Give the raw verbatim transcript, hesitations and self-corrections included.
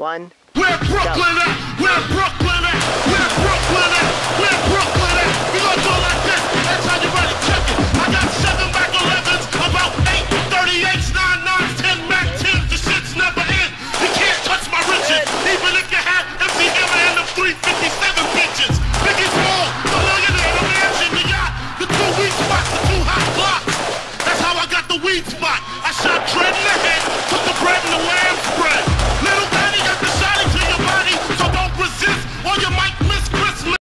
one. Where Brooklyn at? Where Brooklyn at? Where Brooklyn at? Where Brooklyn at? We gonna do it like this. That's how you ready. Check it. I got seven Mac elevens, about eight thirty-eights, nine nines, ten Mac tens. The shit's never in. You can't touch my riches. Even if you had M C Hammer and the three fifty-seven bitches. Biggie Small, the millionaire, the mansion, the yacht, the two weed spots, the two hot blocks. That's how I got the weed spot.